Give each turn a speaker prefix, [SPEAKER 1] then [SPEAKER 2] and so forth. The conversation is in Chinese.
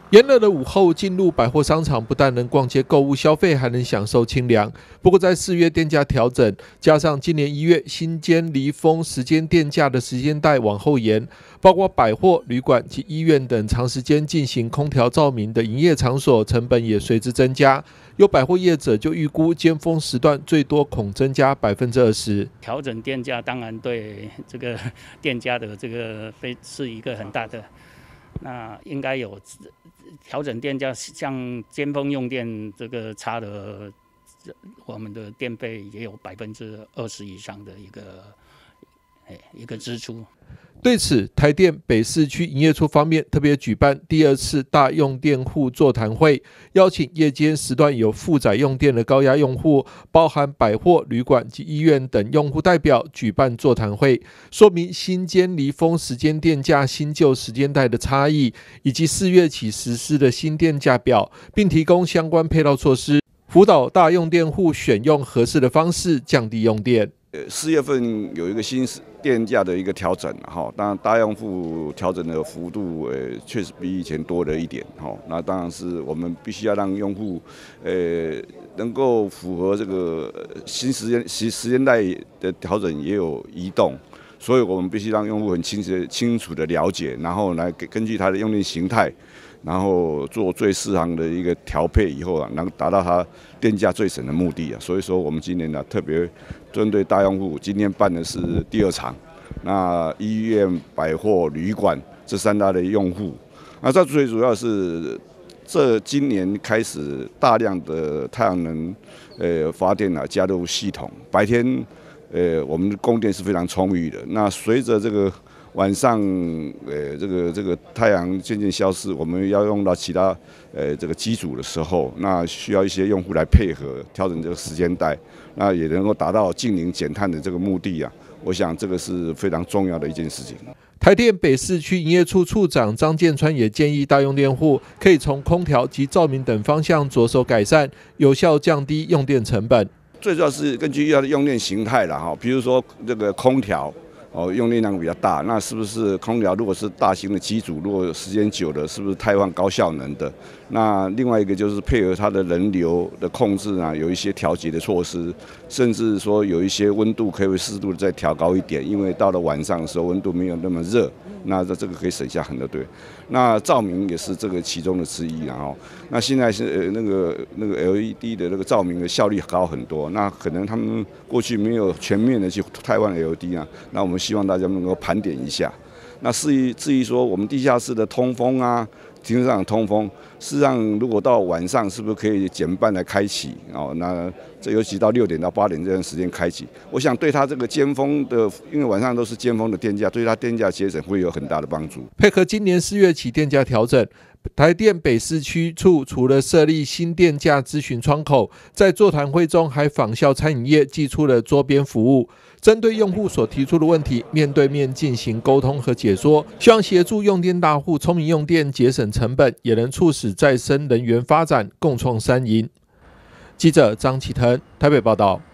[SPEAKER 1] 炎热的午后，进入百货商场不但能逛街购物消费，还能享受清凉。不过，在4月电价调整，加上今年1月新尖离峰时间电价的时间带往后延，包括百货、旅馆及医院等长时间进行空调照明的营业场所，成本也随之增加。有百货业者就预估，尖峰时段最多恐增加20%。
[SPEAKER 2] 调整电价当然对这个电价的这个是一个很大的。那应该有调整电价，像尖峰用电这个差的，我们的电费也有20%以上的一个支出。
[SPEAKER 1] 对此，台电北市区营业处方面特别举办第2次大用电户座谈会，邀请夜间时段有负载用电的高压用户，包含百货、旅馆及医院等用户代表举办座谈会，说明新尖离峰时间电价新旧时间带的差异，以及4月起实施的新电价表，并提供相关配套措施，辅导大用电户选用合适的方式降低用电。
[SPEAKER 3] 4月份有一个新电价的一个调整，当然大用户调整的幅度确实比以前多了一点，那当然是我们必须要让用户能够符合这个新时间带的调整也有移动，所以我们必须让用户很清楚的了解，然后来根据它的用电形态，然后做最适当的一个调配以后能达到它电价最省的目的所以说我们今年特别针对大用户，今天办的是第2场，那医院、百货、旅馆这3大的用户，那这最主要是今年开始大量的太阳能发电加入系统，白天我们的供电是非常充裕的，那随着这个晚上这个太阳渐渐消失，我们要用到其他这个机组的时候，那需要一些用户来配合调整这个时间带，那也能够达到净零减碳的这个目的我想这个是非常重要的一件事情。
[SPEAKER 1] 台电北市区营业处处长张建川也建议大用电户可以从空调及照明等方向着手改善，有效降低用电成本。
[SPEAKER 3] 最主要是根据它的用电形态啦，比如说这个空调用电量比较大，那是不是空调如果是大型的机组，如果时间久了，是不是汰换高效能的？那另外一个就是配合它的人流的控制有一些调节的措施，甚至说有一些温度可以适度的再调高一点，因为到了晚上的时候温度没有那么热，那这个可以省下很多对。那照明也是这个其中的之一那现在是那个 LED 的那个照明的效率高很多，那可能他们过去没有全面的去汰换 LED 那我们希望大家能够盘点一下。那至于说我们地下室的通风停车场的通风，事实上如果到晚上是不是可以减半来开启那这尤其到6点到8点这段时间开启，我想对它这个尖峰的，因为晚上都是尖峰的电价，对它电价节省会有很大的帮助。
[SPEAKER 1] 配合今年4月起电价调整，台电北市区处除了设立新电价咨询窗口，在座谈会中还仿效餐饮业寄出了桌边服务，针对用户所提出的问题，面对面进行沟通和解说，希望协助用电大户聪明用电，节省成本，也能促使再生能源发展，共创3赢。记者张启腾台北报道。